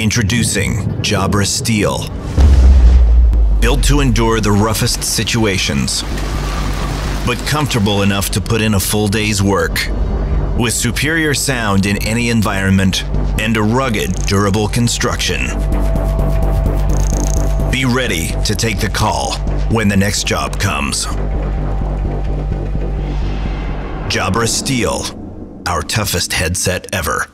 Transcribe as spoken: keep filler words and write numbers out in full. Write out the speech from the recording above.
Introducing Jabra Steel. Built to endure the roughest situations, but comfortable enough to put in a full day's work. With superior sound in any environment and a rugged, durable construction. Be ready to take the call when the next job comes. Jabra Steel, our toughest headset ever.